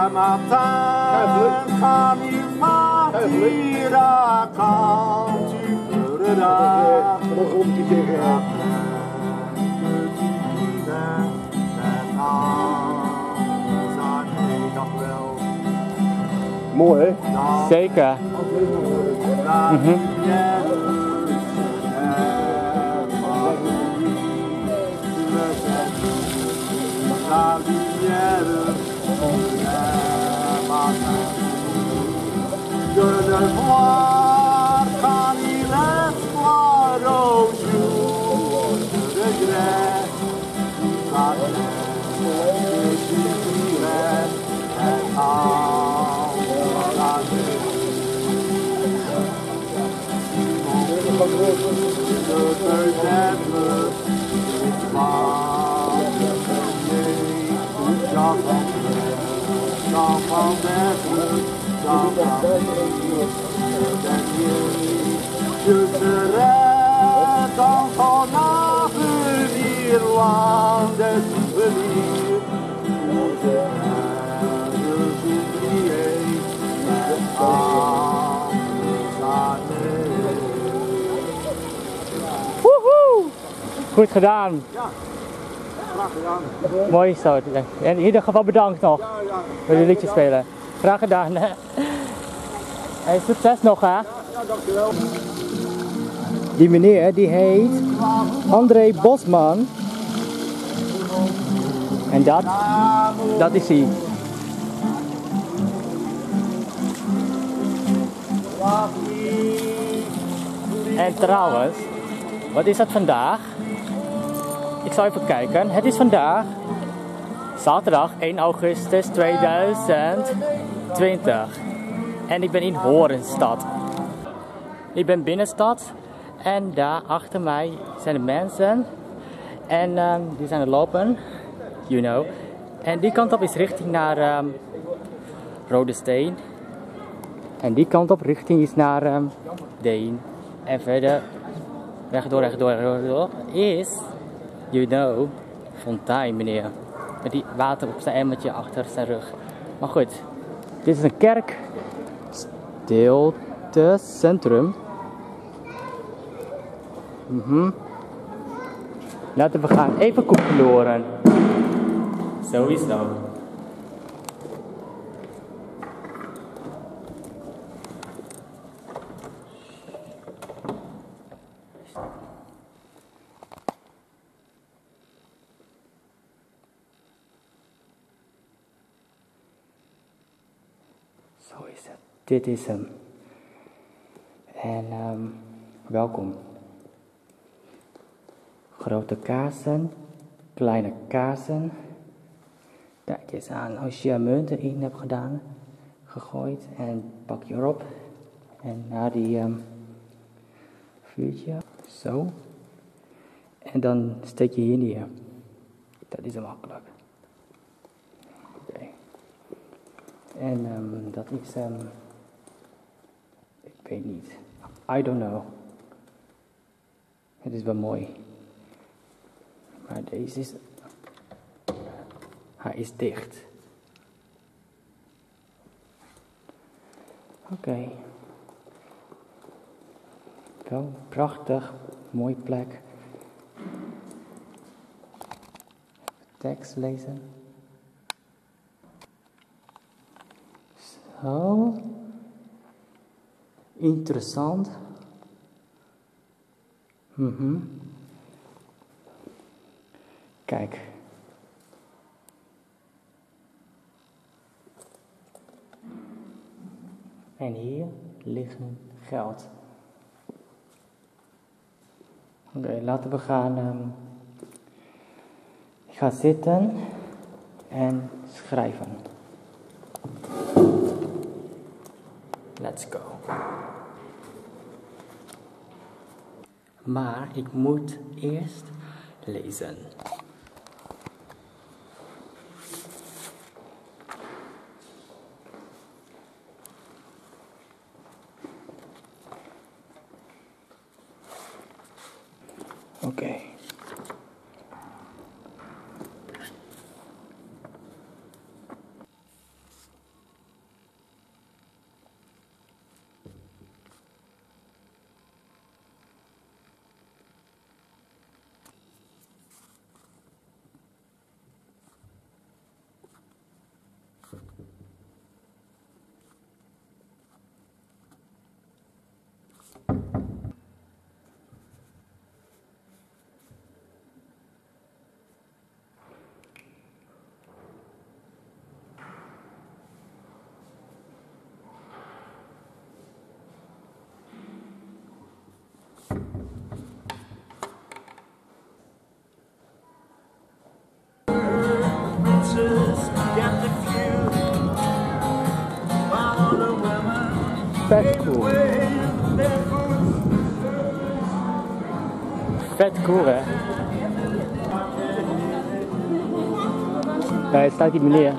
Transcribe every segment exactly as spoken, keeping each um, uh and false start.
matin, quand il partira, quand tu pleureras, mooi hè? Zeker. Mm-hmm. De le voir quand il espoir au jour de regret, la terre qui dirait est en la nuit. De peut-être l'histoire de veiller, j'entends j'entends d'être je serai dans ton avenir, loin des souvenirs. Je oublier les années. Woehoe! Goed gedaan. Ja, graag gedaan. Mooi zo. En in ieder geval bedankt nog. Ja, ja. Voor je liedje spelen. Graag gedaan. Hey, succes nog hè. Ja, dankjewel. Die meneer die heet André Bosman. En dat, dat is hij. En trouwens, wat is dat vandaag? Ik zal even kijken. Het is vandaag zaterdag één augustus tweeduizend twintig. En ik ben in Horenstad. Ik ben binnenstad. En daar achter mij zijn de mensen. En um, die zijn er lopen. You know. En die kant op is richting naar um, Rode Steen. En die kant op richting is naar um, Deen. En verder rechtdoor, rechtdoor, rechtdoor is, you know, Fontein meneer. Met die water op zijn emmertje achter zijn rug. Maar goed, dit is een kerk. Stilte Centrum. Mm-hmm. Laten we gaan even koek verloren. Sowieso. Zo is het. Dit is hem. En um, welkom. Grote kaarsen, kleine kaarsen. Kijk eens aan, als je munt erin hebt gedaan, gegooid en pak je erop. En naar die um, vuurtje, zo. En dan steek je hier neer. Dat is makkelijk. Oké. Okay. En um, dat is, um, ik weet niet, I don't know. Het is wel mooi. Maar deze is, hij is dicht. Oké. Okay. Wel prachtig, mooie plek. Tekst lezen. Zo. Interessant. Mhm. Kijk. En hier liggen geld. Oké, okay, laten we gaan. Um, ik ga zitten en schrijven. Let's go. Maar ik moet eerst lezen. Oké. Okay. Vet cool. Vet cool, hè? Daar staat die meneer.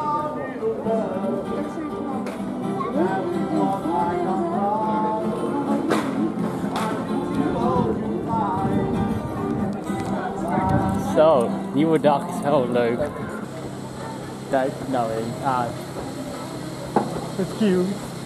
Zo, nieuwe dag is heel leuk. Kijk nou eens aan. Dat is cute.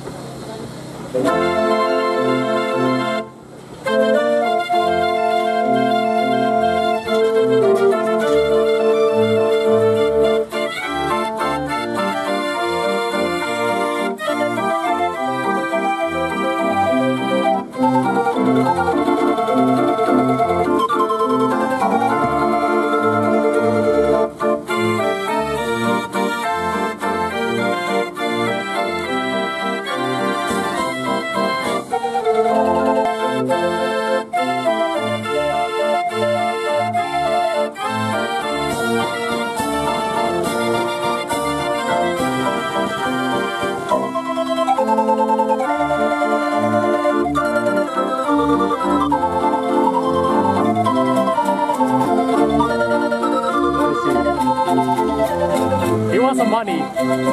He wants some money.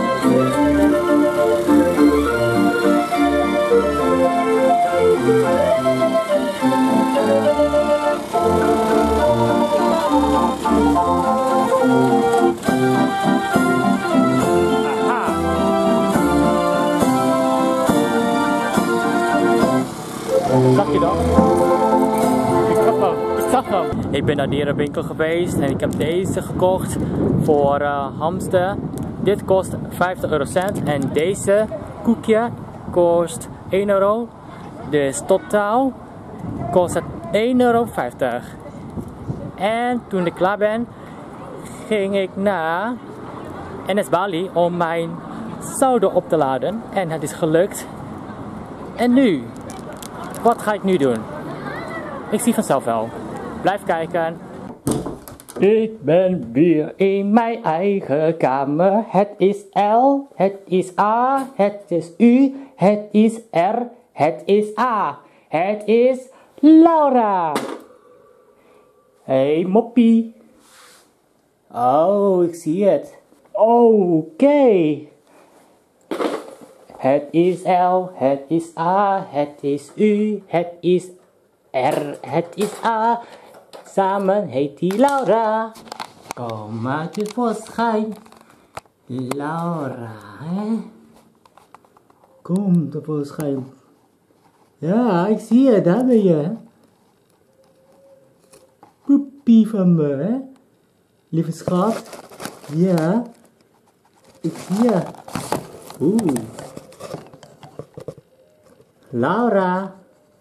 Zag je dat? Ik zag hem. Ik zag hem. Ik ben naar de dierenwinkel geweest en ik heb deze gekocht voor uh, hamster. Dit kost vijftig eurocent en deze koekje kost één euro. Dus totaal kost het één euro vijftig. En toen ik klaar ben, ging ik naar N S Bali om mijn saldo op te laden. En het is gelukt. En nu? Wat ga ik nu doen? Ik zie vanzelf wel. Blijf kijken. Ik ben weer in mijn eigen kamer. Het is L, het is A, het is U, het is R, het is A. Het is Laura. Hey moppie. Oh, ik zie het. Oké. Okay. Het is L, het is A, het is U, het is R, het is A. Samen heet die Laura. Kom maar tevoorschijn. Laura, hè? Kom tevoorschijn. Ja, ik zie je, daar ben je. Poepie van me, hè? Lieve schat. Ja. Ik zie je. Oeh. Laura.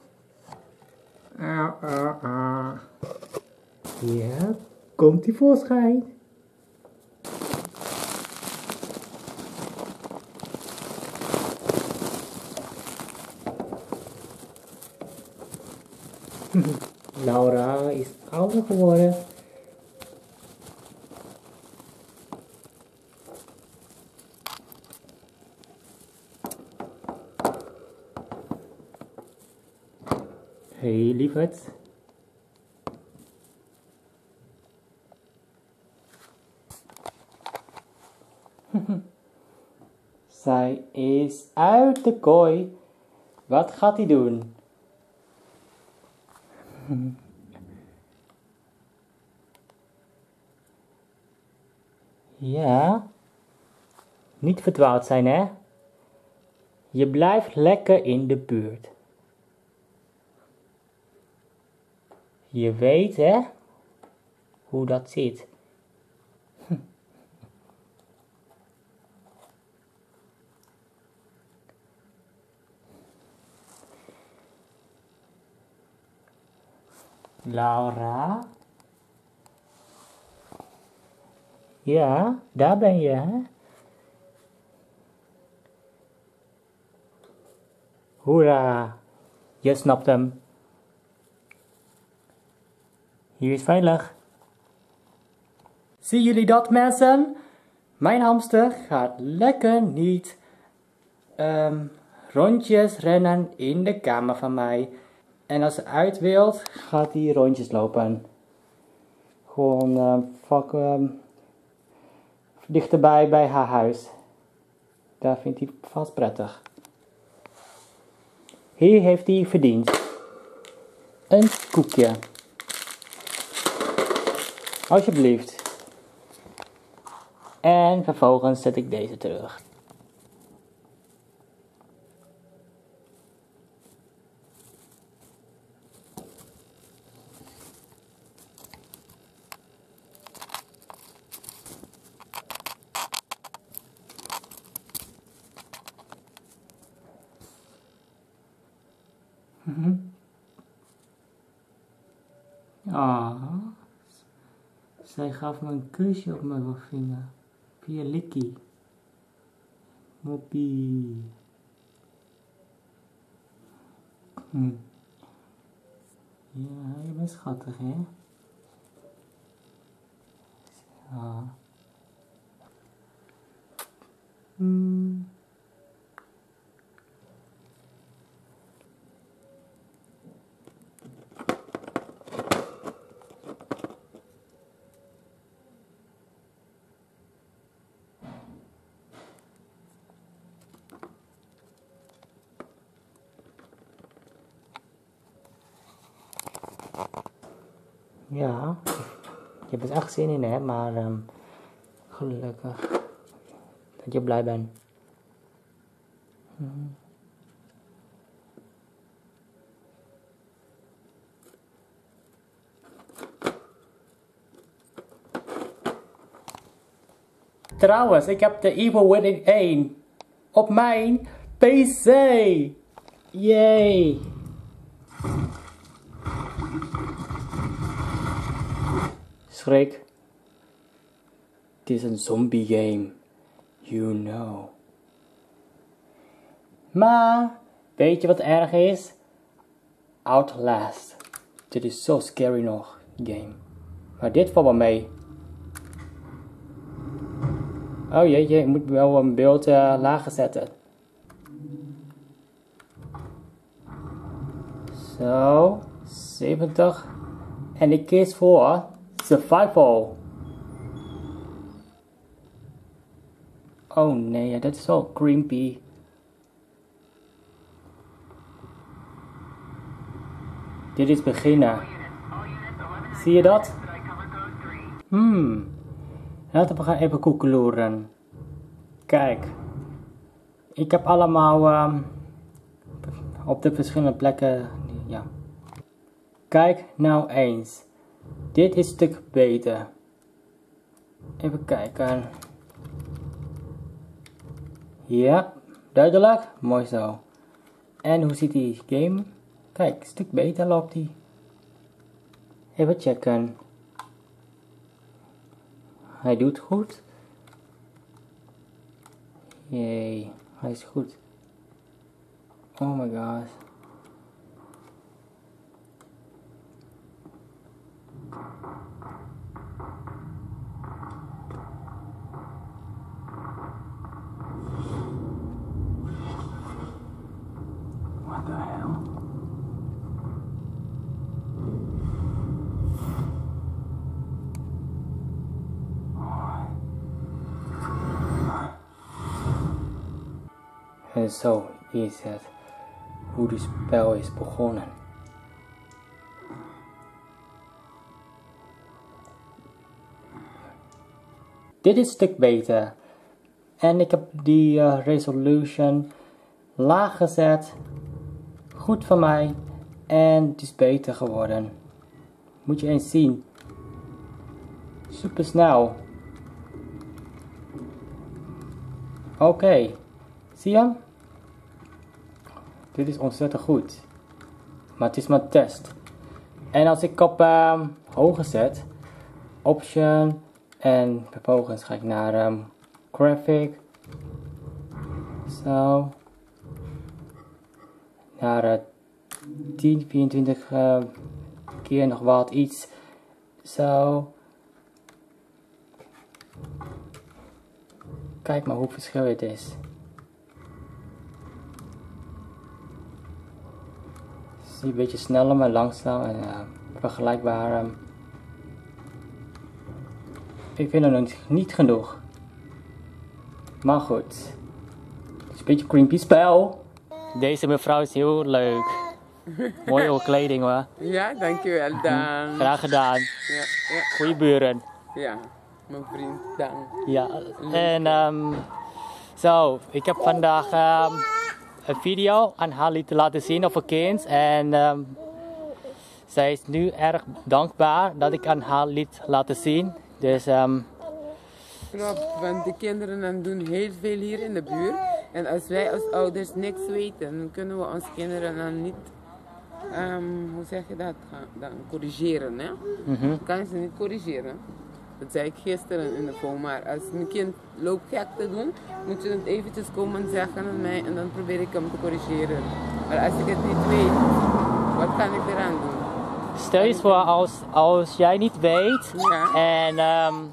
Ah, ah, ah. Ja, komt die voorschijn. Laura is ouder geworden. Hey lieverd. Zij is uit de kooi. Wat gaat hij doen? Ja. Niet verdwaald zijn, hè? Je blijft lekker in de buurt. Je weet, hè? Hoe dat zit. Laura? Ja, daar ben je, hè? Hoera, je snapt hem. Hier is veilig. Zien jullie dat, mensen? Mijn hamster gaat lekker niet um, rondjes rennen in de kamer van mij. En als ze uit wilt, gaat hij rondjes lopen. Gewoon uh, vak, um, dichterbij bij haar huis. Daar vindt hij vast prettig. Hier heeft hij verdiend. Een koekje. Alsjeblieft. En vervolgens zet ik deze terug. Mm-hmm. Ah, zij gaf me een kusje op mijn vinger. Via likkie. Moppie. Hm. Ja, je bent schattig, hè? Zo. Hm. Ja, je hebt er echt zin in, hè, maar um, gelukkig dat je blij bent. Hmm. Trouwens, ik heb de Evil Within één op mijn P C. Yay! Schrik. Het is een zombie game. You know. Maar, weet je wat erg is? Outlast. Dit is zo scary nog, game. Maar dit valt wel mee. Oh jeetje, ik moet wel een beeld uh, lager zetten. Zo, zeventig. En ik kies voor survival. Oh nee, dat is wel creepy. Dit is beginnen. Zie je dat? Hmm. Laten we gaan even koekeloeren. Kijk. Ik heb allemaal um, op de verschillende plekken. Ja. Kijk nou eens. Dit is een stuk beter. Even kijken. Ja, duidelijk. Mooi zo. En hoe ziet die game? Kijk, een stuk beter loopt die. Even checken. Hij doet goed. Jee, hij is goed. Oh my god. What the hell? En zo is het hoe het spel is begonnen. Dit is een stuk beter. En ik heb die uh, resolution laag gezet. Goed van mij. En het is beter geworden. Moet je eens zien. Super snel. Oké. Okay. Zie je? Dit is ontzettend goed. Maar het is maar een test. En als ik op uh, hoger zet. Option. En vervolgens ga ik naar um, graphic. Zo. Naar uh, tien, vierentwintig uh, keer nog wat iets. Zo. Kijk maar hoe verschil het is. Het is een beetje sneller, maar langzaam en uh, vergelijkbaar. Um, ik vind het nog niet genoeg. Maar goed. Het is een beetje een creepy spel. Deze mevrouw is heel leuk. Mooie oude kleding hoor. Ja, dankjewel Dan. Graag gedaan. Ja, ja. Goeie buren. Ja, mijn vriend Dan. Ja, en um, zo, ik heb vandaag um, een video aan haar lieten laten zien over kind. En um, zij is nu erg dankbaar dat ik aan haar liet laten zien. Dus um, klopt, want de kinderen dan doen heel veel hier in de buurt. En als wij als ouders niks weten, dan kunnen we onze kinderen dan niet, um, hoe zeg je dat, dan corrigeren. Hè? mm-hmm. Dan kan je ze niet corrigeren. Dat zei ik gisteren in de phone, maar als mijn kind loopt gek te doen, moet je het eventjes komen zeggen aan mij en dan probeer ik hem te corrigeren. Maar als ik het niet weet, wat kan ik eraan doen? Stel je voor als, als jij niet weet Ja. en, um,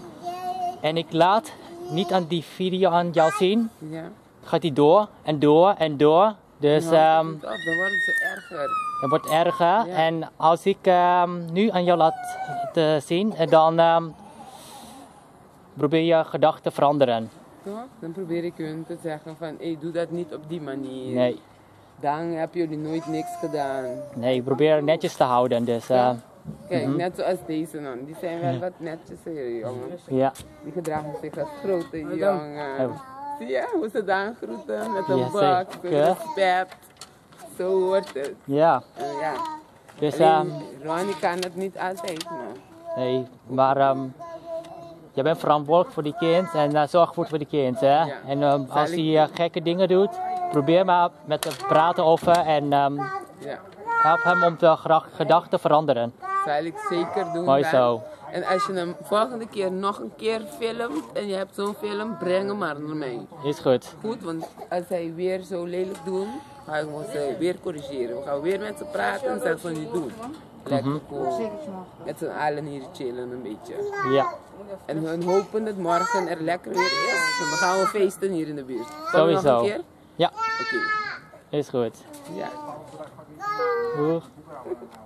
en ik laat niet aan die video aan jou zien, Ja. gaat die door en door en door. Dus Nou, um, dat dan worden ze erger. het wordt erger. Ja. En als ik um, nu aan jou laat te zien, dan um, probeer je gedachten te veranderen. Toch? Dan probeer ik hun te zeggen van, hé, doe dat niet op die manier. Nee, Dan hebben jullie nooit niks gedaan. nee, ik probeer het netjes te houden. Dus, uh, Ja. Kijk, net zoals deze dan. Die zijn wel wat netjes hier, jongens. ja. Die gedragen zich als grote Oh. jongen. Zie je hoe ze dan groeten met een Ja, bak, zeker. respect. Zo hoort het. Ja, En ja. dus Alleen, um, Ronnie kan het niet altijd, maar. nee, maar um, je bent verantwoordelijk voor die kind en uh, zorg goed voor die kind. Hè? Ja. En um, als hij uh, gekke dingen doet, probeer maar met hem te praten over en um, Ja. help hem om de gedachten te veranderen. Zal ik zeker doen. Mooi Dan. zo. En als je hem volgende keer nog een keer filmt en je hebt zo'n film, breng hem maar naar mij. Is goed. Goed, want als hij weer zo lelijk doet, ga ik ze weer corrigeren. We gaan weer met ze praten en zeggen van niet doen. Lekker Mhm. cool. Met z'n allen hier chillen een beetje. Ja, En we hopen dat morgen er lekker weer is. Dan gaan we feesten hier in de buurt. Kom je nog sowieso. een keer? Ja, Oké. is goed. Ja. Doeg.